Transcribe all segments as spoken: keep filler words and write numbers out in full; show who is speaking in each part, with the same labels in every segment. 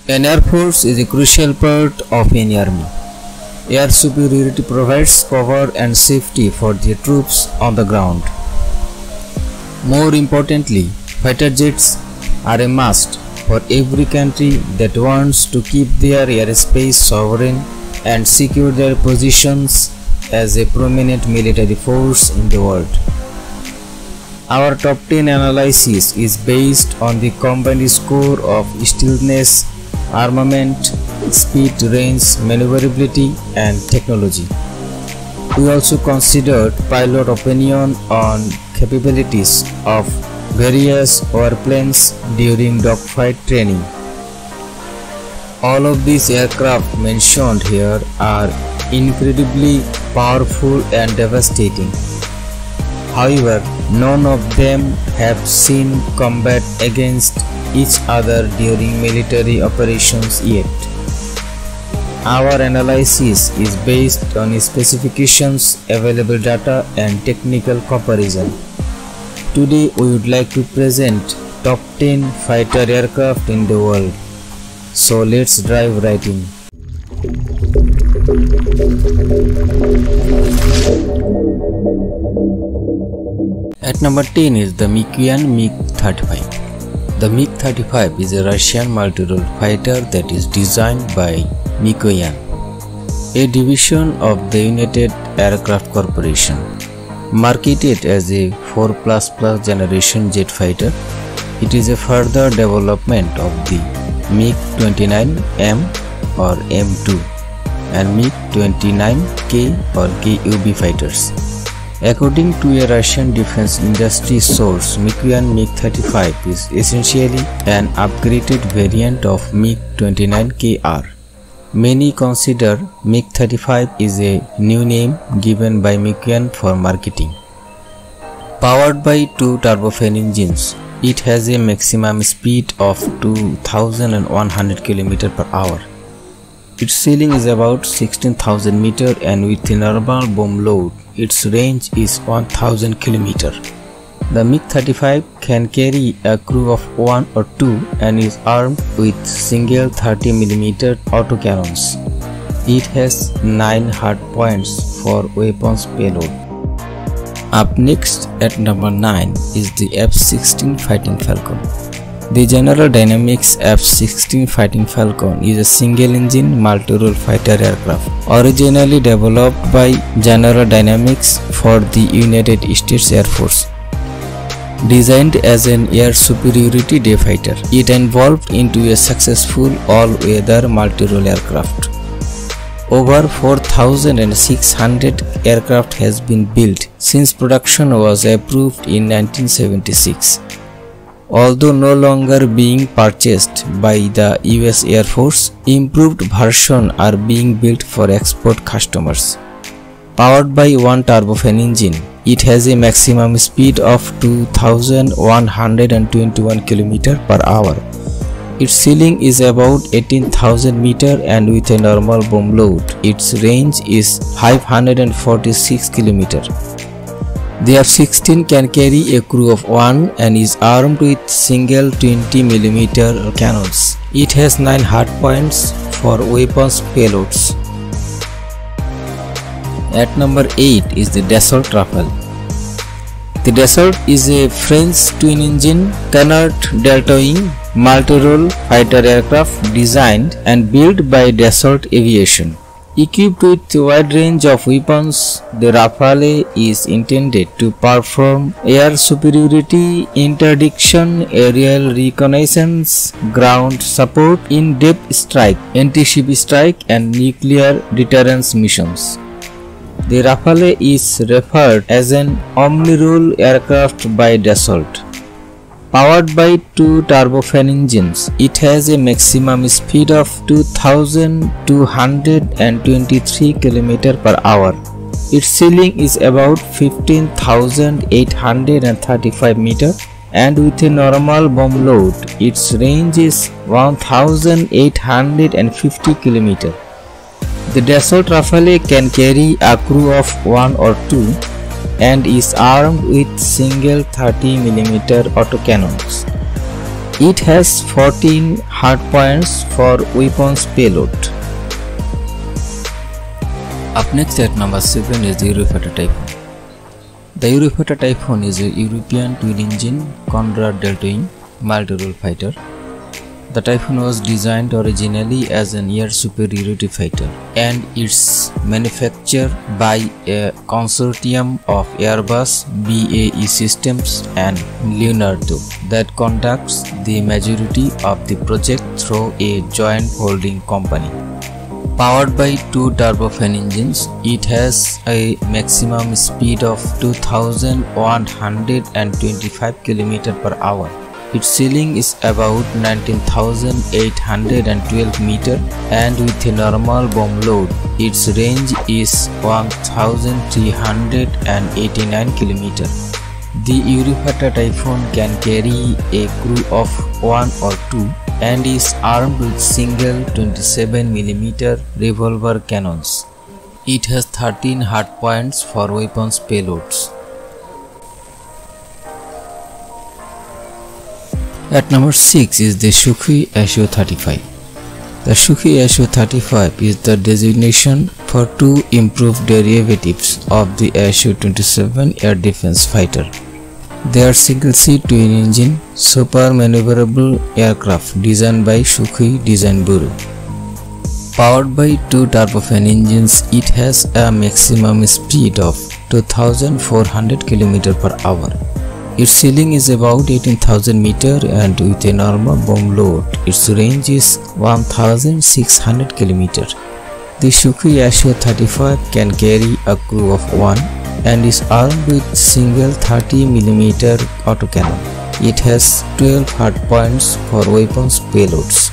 Speaker 1: An air force is a crucial part of any army. Air superiority provides cover and safety for the troops on the ground. More importantly, fighter jets are a must for every country that wants to keep their airspace sovereign and secure their positions as a prominent military force in the world. Our top ten analysis is based on the combined score of stealthiness, armament, speed, range, maneuverability, and technology. We also considered pilot opinion on capabilities of various warplanes during dogfight training. All of these aircraft mentioned here are incredibly powerful and devastating. However, none of them have seen combat against each other during military operations yet. Our analysis is based on specifications, available data, and technical comparison. Today we would like to present top ten fighter aircraft in the world. So let's dive right in. At number ten is the Mikoyan MiG thirty-five. The MiG thirty-five is a Russian multi-role fighter that is designed by Mikoyan, a division of the United Aircraft Corporation. Marketed as a four plus plus generation jet fighter, it is a further development of the MiG twenty-nine M or M two and MiG twenty-nine K or K U B fighters. According to a Russian defense industry source, Mikoyan MiG thirty-five is essentially an upgraded variant of MiG twenty-nine K R. Many consider MiG thirty-five is a new name given by Mikoyan for marketing. Powered by two turbofan engines, it has a maximum speed of two thousand one hundred kilometers per hour. Its ceiling is about sixteen thousand meters and with a normal bomb load, its range is one thousand kilometers. The MiG thirty-five can carry a crew of one or two and is armed with single thirty millimeter autocannons. It has nine hardpoints for weapons payload. Up next at number nine is the F sixteen Fighting Falcon. The General Dynamics F sixteen Fighting Falcon is a single-engine multi-role fighter aircraft originally developed by General Dynamics for the United States Air Force. Designed as an air superiority day fighter, it evolved into a successful all-weather multi-role aircraft. Over four thousand six hundred aircraft has been built since production was approved in nineteen seventy-six. Although no longer being purchased by the U S Air Force, improved versions are being built for export customers. Powered by one turbofan engine, it has a maximum speed of two thousand one hundred twenty-one kilometers per hour. Its ceiling is about eighteen thousand meters and with a normal bomb load, its range is five hundred forty-six kilometers. The F sixteen can carry a crew of one and is armed with single twenty millimeter cannons. It has nine hardpoints for weapons payloads. At number eight is the Dassault Rafale. The Dassault is a French twin-engine Canard delta-wing multi-role fighter aircraft designed and built by Dassault Aviation. Equipped with a wide range of weapons, the Rafale is intended to perform air superiority, interdiction, aerial reconnaissance, ground support, in-depth strike, anti-ship strike, and nuclear deterrence missions. The Rafale is referred as an omni-role aircraft by Dassault. Powered by two turbofan engines, it has a maximum speed of two thousand two hundred twenty-three kilometers per hour. Its ceiling is about fifteen thousand eight hundred thirty-five meters and with a normal bomb load, its range is one thousand eight hundred fifty kilometers. The Dassault Rafale can carry a crew of one or two and is armed with single thirty millimeter autocannons. It has fourteen hardpoints for weapons payload. Up next at number seven is the Eurofighter Typhoon. The Eurofighter Typhoon is a European twin-engine Conrad Delta-Wing multi-role fighter. The Typhoon was designed originally as an air superiority fighter, and it's manufactured by a consortium of Airbus, B A E Systems and Leonardo that conducts the majority of the project through a joint holding company. Powered by two turbofan engines, it has a maximum speed of two thousand one hundred twenty-five kilometers per hour. Its ceiling is about nineteen thousand eight hundred twelve meters, and with a normal bomb load, its range is one thousand three hundred eighty-nine kilometers. The Eurofighter Typhoon can carry a crew of one or two and is armed with single twenty-seven millimeter revolver cannons. It has thirteen hardpoints for weapons payloads. At number six is the Sukhoi S U thirty-five. The Sukhoi S U thirty-five is the designation for two improved derivatives of the S U twenty-seven air defense fighter. They are single-seat twin-engine, super maneuverable aircraft designed by Sukhoi Design Bureau. Powered by two turbofan engines, it has a maximum speed of two thousand four hundred kilometers per hour. Its ceiling is about eighteen thousand meters, and with a normal bomb load, its range is one thousand six hundred kilometers. The Sukhoi S U thirty-five can carry a crew of one and is armed with single thirty millimeter autocannon. It has twelve hardpoints for weapons payloads.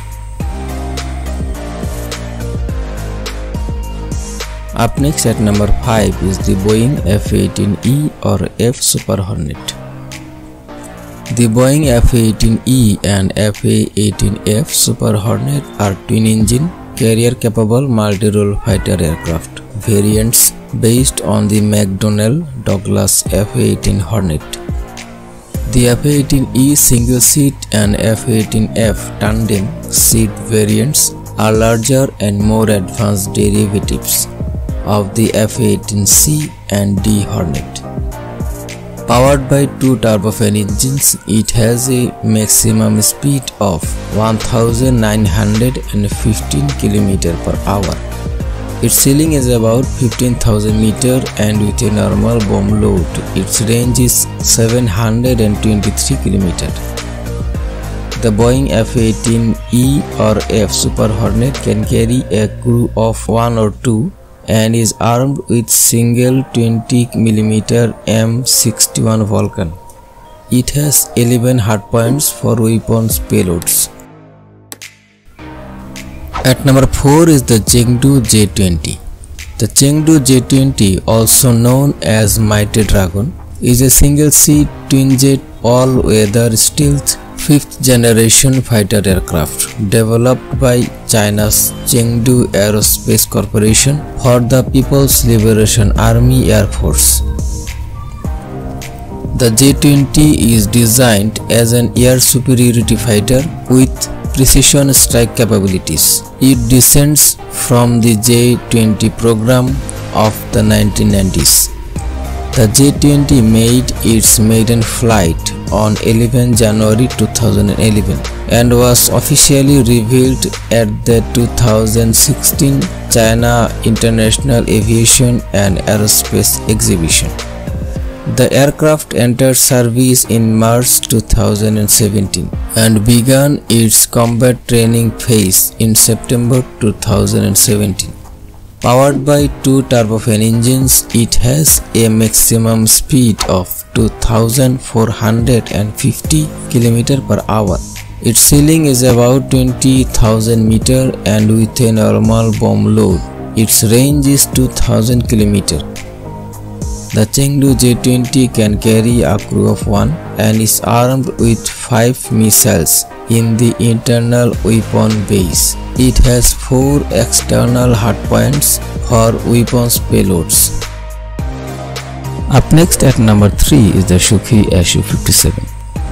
Speaker 1: Up next at number five is the Boeing F A eighteen E or F Super Hornet. The Boeing F A eighteen E and F A eighteen F Super Hornet are twin-engine, carrier-capable multi-role fighter aircraft variants based on the McDonnell Douglas F A eighteen Hornet. The F A eighteen E single-seat and F A eighteen F tandem seat variants are larger and more advanced derivatives of the F A eighteen C and D Hornet. Powered by two turbofan engines, it has a maximum speed of one thousand nine hundred fifteen kilometers per hour. Its ceiling is about fifteen thousand meters, and with a normal bomb load, its range is seven hundred twenty-three kilometers. The Boeing F A eighteen E or F Super Hornet can carry a crew of one or two and is armed with single twenty millimeter M sixty-one Vulcan. It has eleven hardpoints for weapons payloads. At number four is the Chengdu J twenty. The Chengdu J twenty, also known as Mighty Dragon, is a single-seat twin-jet all-weather stealth fifth generation fighter aircraft developed by China's Chengdu Aerospace Corporation for the People's Liberation Army Air Force. The J twenty is designed as an air superiority fighter with precision strike capabilities. It descends from the J twenty program of the nineteen nineties. The J twenty made its maiden flight on eleventh January two thousand eleven and was officially revealed at the two thousand sixteen China International Aviation and Aerospace Exhibition. The aircraft entered service in March two thousand seventeen and began its combat training phase in September two thousand seventeen. Powered by two turbofan engines, it has a maximum speed of two thousand four hundred fifty kilometers per hour. Its ceiling is about twenty thousand meters, and with a normal bomb load, its range is two thousand kilometers. The Chengdu J twenty can carry a crew of one and is armed with five missiles in the internal weapon base. It has four external hardpoints for weapons payloads. Up next at number three is the Sukhoi S U fifty-seven.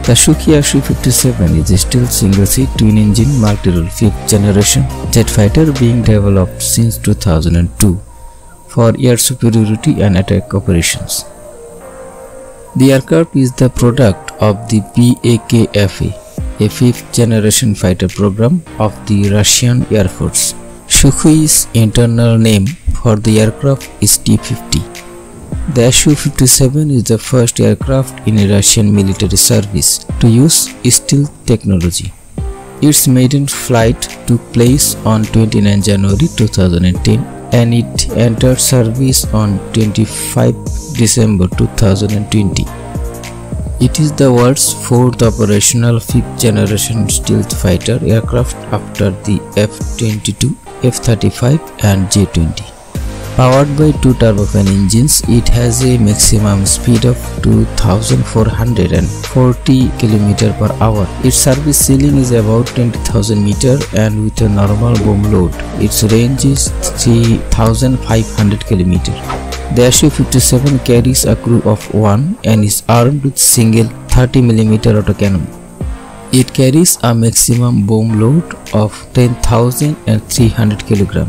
Speaker 1: The Sukhoi S U fifty-seven is still single-seat twin-engine multi-role fifth-generation jet fighter being developed since two thousand two for air superiority and attack operations. The aircraft is the product of the P A K F A, a fifth-generation fighter program of the Russian Air Force. Sukhoi's internal name for the aircraft is T fifty. The S U fifty-seven is the first aircraft in Russian military service to use stealth technology. Its maiden flight took place on twenty-ninth January two thousand ten and it entered service on twenty-fifth December two thousand twenty. It is the world's fourth operational fifth-generation stealth fighter aircraft after the F twenty-two, F thirty-five and J twenty. Powered by two turbofan engines, it has a maximum speed of two thousand four hundred forty kilometers per hour. Its service ceiling is about twenty thousand meters and with a normal boom load, its range is three thousand five hundred kilometers. The S U fifty-seven carries a crew of one and is armed with single thirty millimeter autocannon. It carries a maximum boom load of ten thousand three hundred kilograms.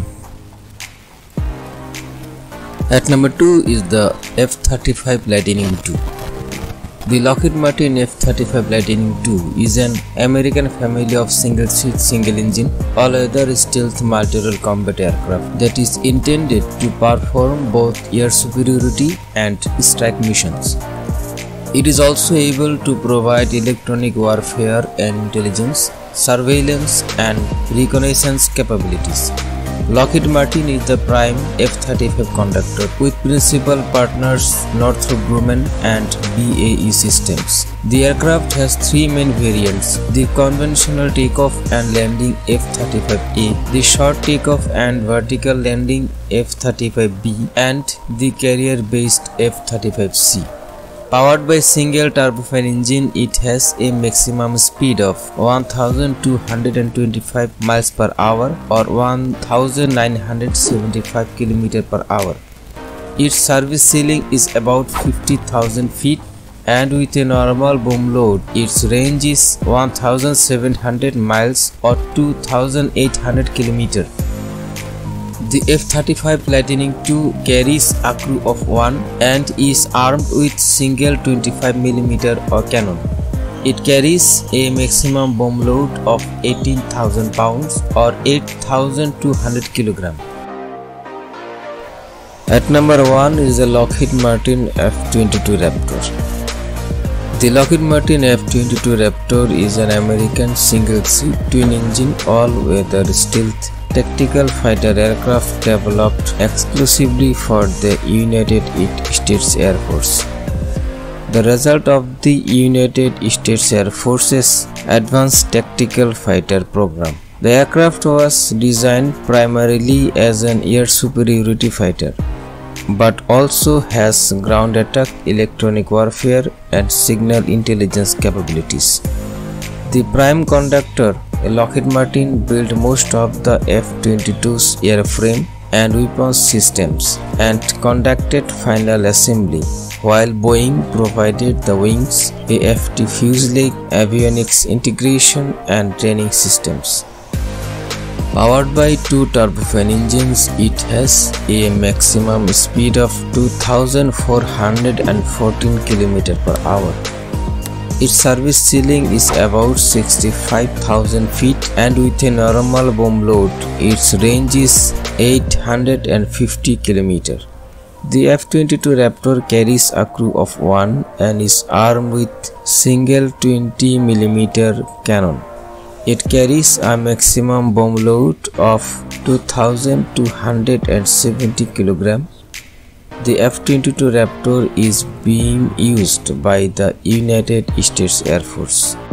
Speaker 1: At number two is the F thirty-five Lightning two. The Lockheed Martin F thirty-five Lightning two is an American family of single-seat, single-engine, all-weather stealth multi-role combat aircraft that is intended to perform both air superiority and strike missions. It is also able to provide electronic warfare and intelligence, surveillance, and reconnaissance capabilities. Lockheed Martin is the prime F thirty-five contractor with principal partners Northrop Grumman and B A E Systems. The aircraft has three main variants: the conventional takeoff and landing F thirty-five A, the short takeoff and vertical landing F thirty-five B, and the carrier-based F thirty-five C. Powered by single turbofan engine, it has a maximum speed of one thousand two hundred twenty-five miles per hour or one thousand nine hundred seventy-five kilometers per hour. Its service ceiling is about fifty thousand feet and with a normal boom load, its range is one thousand seven hundred miles or two thousand eight hundred kilometers. The F thirty-five Lightning two carries a crew of one and is armed with single twenty-five millimeter cannon. It carries a maximum bomb load of eighteen thousand pounds or eight thousand two hundred kilograms. At number one is the Lockheed Martin F twenty-two Raptor. The Lockheed Martin F twenty-two Raptor is an American single-seat, twin-engine, all-weather stealth tactical fighter aircraft developed exclusively for the United States Air Force. The result of the United States Air Force's Advanced Tactical Fighter program. The aircraft was designed primarily as an air superiority fighter, but also has ground attack, electronic warfare, and signal intelligence capabilities. The prime contractor, Lockheed Martin, built most of the F twenty-two's airframe and weapons systems and conducted final assembly, while Boeing provided the wings, A F T fuselage, avionics integration, and training systems. Powered by two turbofan engines, it has a maximum speed of two thousand four hundred fourteen kilometers per hour. Its service ceiling is about sixty-five thousand feet and with a normal bomb load, its range is eight hundred fifty kilometers. The F twenty-two Raptor carries a crew of one and is armed with single twenty millimeter cannon. It carries a maximum bomb load of two thousand two hundred seventy kilograms. The F twenty-two Raptor is being used by the United States Air Force.